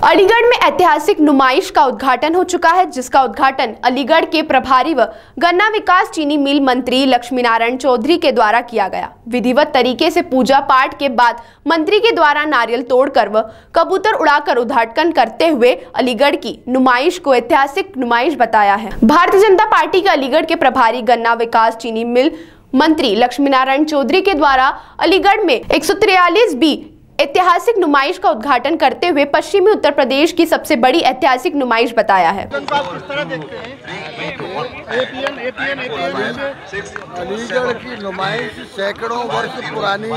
अलीगढ़ में ऐतिहासिक नुमाइश का उद्घाटन हो चुका है, जिसका उद्घाटन अलीगढ़ के प्रभारी व गन्ना विकास चीनी मिल मंत्री लक्ष्मीनारायण चौधरी के द्वारा किया गया। विधिवत तरीके से पूजा पाठ के बाद मंत्री के द्वारा नारियल तोड़कर व कबूतर उड़ाकर उद्घाटन करते हुए अलीगढ़ की नुमाइश को ऐतिहासिक नुमाइश बताया है। भारतीय जनता पार्टी के अलीगढ़ के प्रभारी गन्ना विकास चीनी मिल मंत्री लक्ष्मीनारायण चौधरी के द्वारा अलीगढ़ में 143 ऐतिहासिक नुमाइश का उद्घाटन करते हुए पश्चिमी उत्तर प्रदेश की सबसे बड़ी ऐतिहासिक नुमाइश बताया है। अलीगढ़ की नुमाइश सैकड़ों वर्ष पुरानी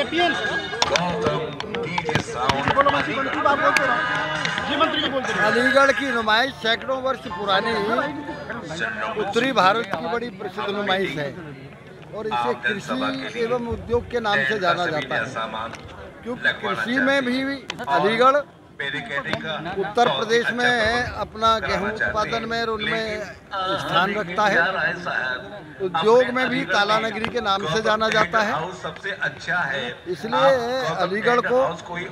अलीगढ़ की नुमाइश सैकड़ों वर्ष पुरानी उत्तरी भारत की बड़ी प्रसिद्ध नुमाइश है और इसे कृषि एवं उद्योग के नाम से जाना जाता है, क्योंकि कृषि में भी अलीगढ़ उत्तर प्रदेश में अपना गेहूं उत्पादन में उनमें स्थान रखता है। उद्योग में भी काला नगरी के नाम से जाना जाता है। इसलिए अलीगढ़ को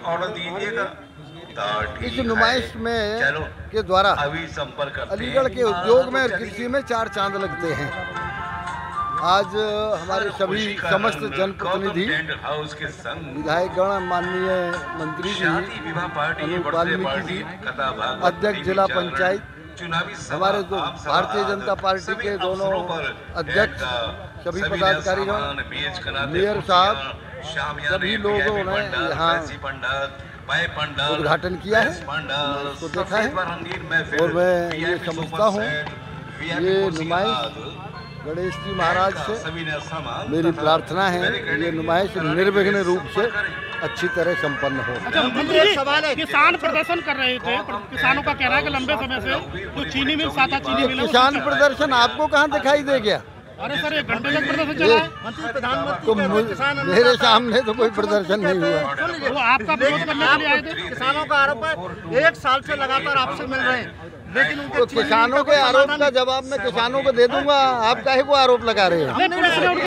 इस नुमाइश में के द्वारा अलीगढ़ के उद्योग में और कृषि में 4 चांद लगते हैं। आज हमारे सभी समस्त जनप्रतिनिधि, विधायकगण, माननीय मंत्री जी, अनूप वाल्मीकि जी, अध्यक्ष जिला पंचायत, हमारे तो भारतीय जनता पार्टी के दोनों अध्यक्ष, सभी पदाधिकारीगण, मेयर साहब, सभी लोगों ने यहाँ उद्घाटन किया है, उसको देखा है और मैं ये समझता हूँ ये नुमाइश गणेश जी महाराज से मेरी प्रार्थना है, ये नुमाइश निर्विघ्न रूप से अच्छी तरह संपन्न हो। अच्छा, मंत्री सवाल है, किसान प्रदर्शन कर रहे थे, किसानों का कहना है कि लंबे समय से जो चीनी मिल साथा चीनी मिल, किसान प्रदर्शन आपको कहाँ दिखाई दे गया? अरे सर, एक घंटे तक प्रदर्शन चला है। मंत्री प्रधानमंत्री मेरे सामने तो कोई प्रदर्शन नहीं हुआ। वो आपका विरोध करने के लिए आए थे। किसानों का आरोप है 1 साल से लगातार आपसे मिल रहे हैं, लेकिन तो किसानों के आरोप का जवाब मैं किसानों को दे दूंगा, आप काहे को आरोप लगा रहे हैं?